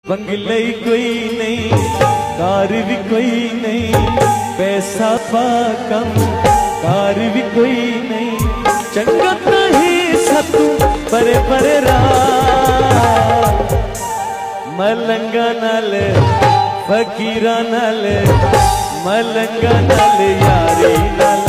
बंगले कोई नहीं, कार भी कोई नहीं, पैसा पा कम कार भी कोई नहीं, चंगा नहीं सतू परे परे मलंगा नाल फकीरा नाल मलंगा नाल यारी नाल